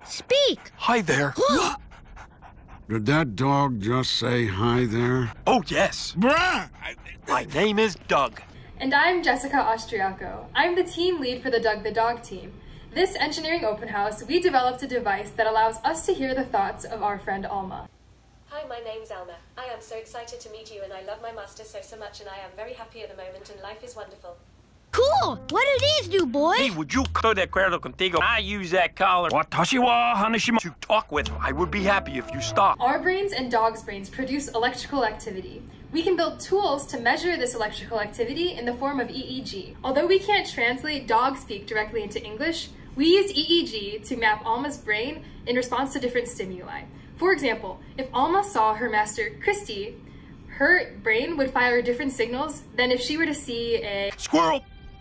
Speak! Hi there. Did that dog just say hi there? Oh, yes. Bruh! My name is Doug. And I'm Jessica Austriaco. I'm the team lead for the Doug the Dog team. This engineering open house, we developed a device that allows us to hear the thoughts of our friend Alma. Hi, my name's Alma. I am so excited to meet you and I love my master so much and I am very happy at the moment and life is wonderful. Cool! What do these do, boy? Hey, would you go de acuerdo contigo? I use that collar. Watashi wa hanashima. To talk with. I would be happy if you stop. Our brains and dogs' brains produce electrical activity. We can build tools to measure this electrical activity in the form of EEG. Although we can't translate dog speak directly into English, we use EEG to map Alma's brain in response to different stimuli. For example, if Alma saw her master, Christy, her brain would fire different signals than if she were to see a squirrel.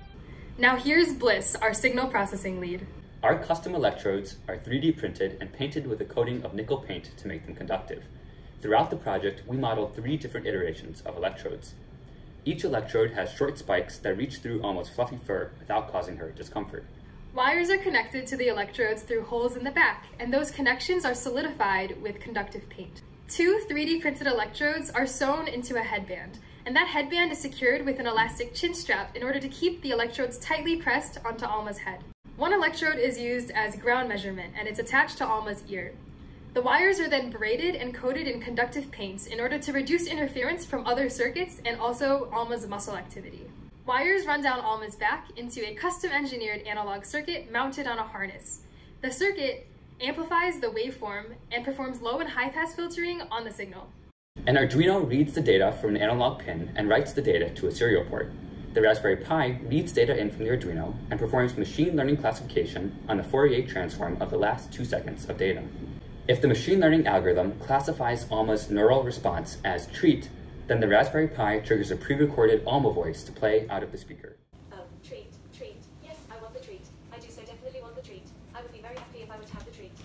Now here's Bliss, our signal processing lead. Our custom electrodes are 3D printed and painted with a coating of nickel paint to make them conductive. Throughout the project, we modeled 3 different iterations of electrodes. Each electrode has short spikes that reach through Alma's fluffy fur without causing her discomfort. Wires are connected to the electrodes through holes in the back, and those connections are solidified with conductive paint. 2 3D printed electrodes are sewn into a headband, and that headband is secured with an elastic chin strap in order to keep the electrodes tightly pressed onto Alma's head. 1 electrode is used as ground measurement, and it's attached to Alma's ear. The wires are then braided and coated in conductive paints in order to reduce interference from other circuits and also Alma's muscle activity. Wires run down Alma's back into a custom-engineered analog circuit mounted on a harness. The circuit amplifies the waveform and performs low and high-pass filtering on the signal. An Arduino reads the data from an analog pin and writes the data to a serial port. The Raspberry Pi reads data in from the Arduino and performs machine learning classification on the Fourier transform of the last 2 seconds of data. If the machine learning algorithm classifies Alma's neural response as treat, then the Raspberry Pi triggers a pre-recorded Alma voice to play out of the speaker. Treat. Yes, I want the treat. I do so definitely want the treat. I would be very happy if I would have the treat.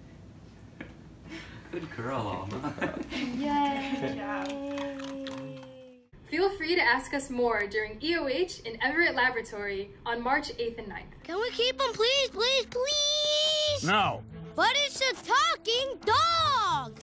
Good girl, Alma. Yay! Feel free to ask us more during EOH in Everett Laboratory on March 8th and 9th. Can we keep them, please, please, please? No. But it's a talking dog!